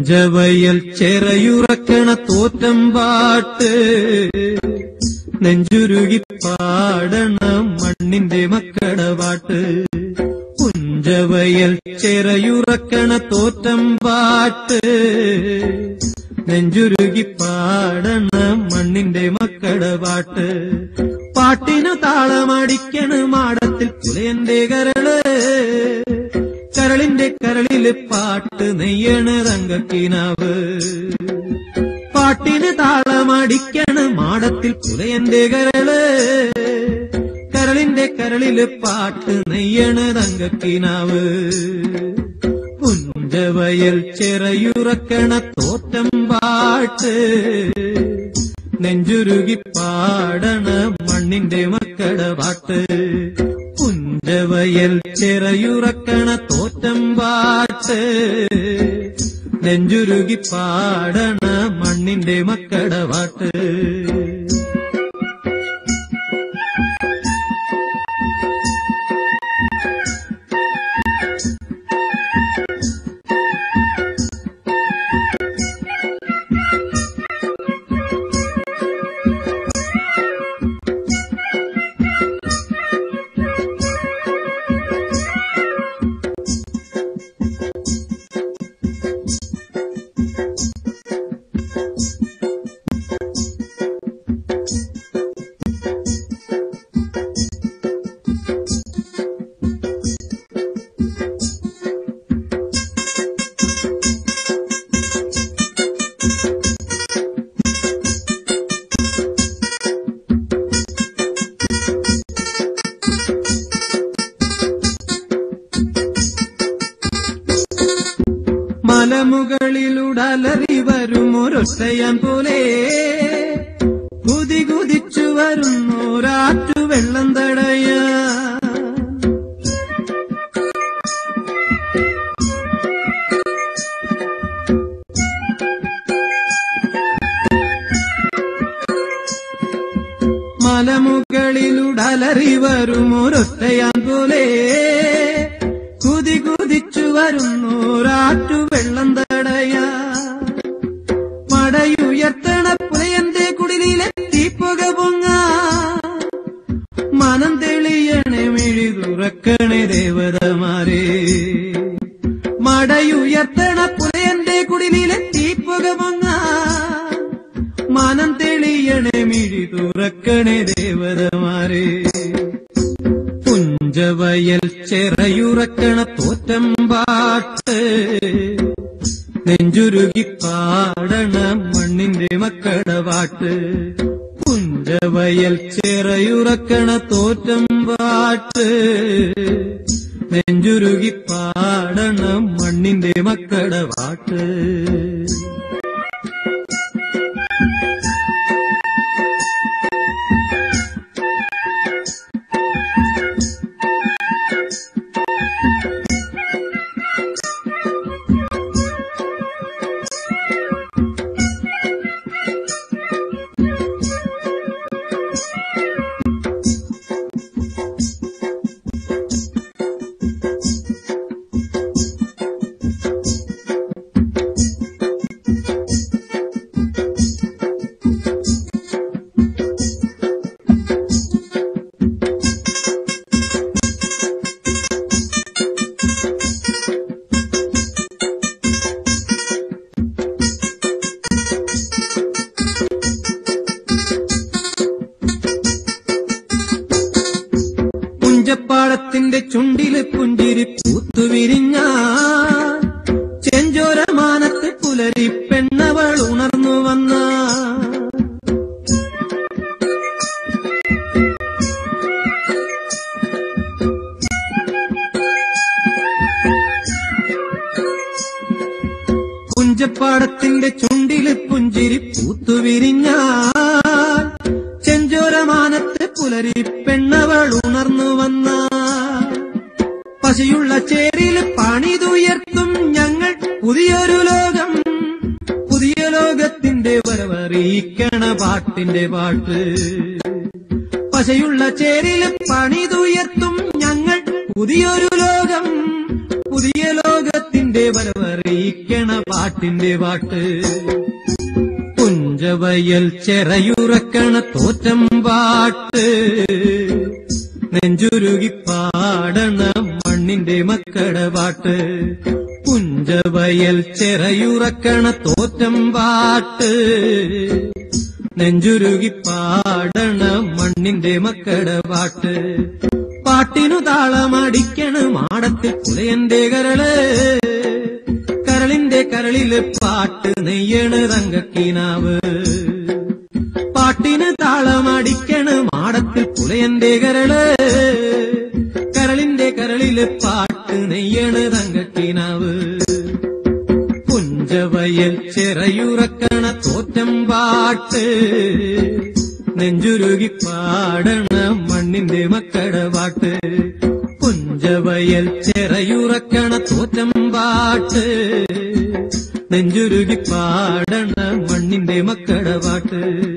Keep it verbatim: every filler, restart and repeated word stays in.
പുഞ്ചവയൽ ചെറയുറക്കണ തോറ്റം പാട്ട് നെഞ്ചുരുകി പാടണം മണ്ണിന്റെ മക്കട പാട്ട്. പുഞ്ചവയൽ ചെറയുറക്കണ തോറ്റം പാട്ട് നെഞ്ചുരുകി പാടണം മണ്ണിന്റെ മക്കട പാട്ട്. പാട്ടിനു താളമടിക്കണ് മാടത്തിൽ പുലയന്റെ കരള്, കരളിന്റെ കരളില് പാട്ട് നെയ്യണ് തങ്കക്കിനാവ്. പാട്ടിന് താളമടിക്കണ് മാടത്തിൽ പുലയന്റെ കരള്, കരളിന്റെ കരളില് പാട്ട് നെയ്യണ് തങ്കക്കിനാവ്. പുഞ്ചവയൽ ചെറയുറക്കണ തോറ്റം പാട്ട് നെഞ്ചുരുകി പാടണ മണ്ണിന്റെ മക്കട പാട്ട്. പുഞ്ചവയൽ ചെറയുറക്കണ തോറ്റം പാട്ട് നെഞ്ചുരുകി പാടണ മണ്ണിന്റെ മക്കട പാട്ട്. മലമുകളിലുടലറി വരുമൊരൊറ്റയാൻ പോലെ കുതി കുതിച്ചു വരുന്നോരാറ്റു വെള്ളം തടയാ. മലമുകളിലുടലറി വരുമൊരൊറ്റയാൻ പോലെ കുതി കുതിച്ചു വരുന്നോരാറ്റു വെള്ളം തടയാ. മടയുയർത്തണ പുലയന്റെ കുടിലിലെ തീപ്പുക പൊങ്ങ, മനം തെളിയണേ മിഴി തുറക്കണേ ദേവതമാരെ. മടയുയർത്തണ പുലയന്റെ കുടിലിലെ തീപ്പുക പൊങ്ങ, മനം തെളിയണേ മിഴി തുറക്കണേ ദേവതമാരെ. പുഞ്ചവയൽ ചെറയുറക്കണ തോറ്റം പാട്ട് നെഞ്ചുരുകി പാടണ മണ്ണിന്റെ മക്കട പാട്ട്. പുഞ്ചവയൽ ചെറയുറക്കണ തോറ്റം പാട്ട് നെഞ്ചുരുകി പാടണ മണ്ണിന്റെ മക്കട പാട്ട്. പുഞ്ചപ്പാടത്തിന്റെ ചുണ്ടില് പുഞ്ചിരി പൂത്തുവിരിഞ്ഞ ചെഞ്ചോരമാനത്ത് പുലരി പെണ്ണവൾ ഉണർന്നു വന്ന. പുഞ്ചപ്പാടത്തിന്റെ ചുണ്ടില് പുഞ്ചിരി പൂത്തുവിരിഞ്ഞ ചെഞ്ചോരമാനത്ത് പുലരി പെണ്ണവൾ ഉണർന്നു വന്ന. പശയുള്ള ചേരില് പണിതുയർത്തും ഞങ്ങൾ പുതിയൊരു ലോകം, പുതിയ ലോകത്തിന്റെ വരവറിയിക്കണ പാട്ടിന്റെ പാട്ട്. പശയുള്ള ചേരില് പണിതുയർത്തും ഞങ്ങൾ പുതിയൊരു ലോകം, പുതിയ ലോകത്തിന്റെ വരവറിയിക്കണ പാട്ട്. പാട്ടിന്റെ പാട്ട്. പുഞ്ചവയൽ ചെറയുറക്കണ തോറ്റം പാട്ട്, നെഞ്ചുരുകി പാടണ മണ്ണിന്റെ മക്കളുടെ പാട്ട്. പുഞ്ചവയൽ ചെറയുറക്കണ തോറ്റം പാട്ട്, നെഞ്ചുരുകി പാടണ മണ്ണിന്റെ മക്കളുടെ പാട്ട്. പാട്ടിനു താളമടിക്കണ മാടത്തിൽ പുലയന്റെ കരള്, കരളിന്റെ കരളില് പാട്ട് നെയ്യണ് തങ്കക്കിനാവ്. പാട്ടിന് താളമടിക്കണ മാടത്തിൽ പുലയന്റെ കരള്, കരളിന്റെ കരളില് പാട്ട് നെയ്യണ് തങ്കക്കിനാവ്. പുഞ്ചവയൽ ചെറയുറക്കണ തോറ്റം പാട്ട്, നെഞ്ചുരുകി പാടണ മണ്ണിന്റെ മക്കളുടെ പാട്ട്. പുഞ്ചവയൽ ചെറയുറക്കണ തോറ്റം പാട്ട്, നെഞ്ചുരുകി പാടണ മണ്ണിന്റെ മക്കളുടെ പാട്ട്.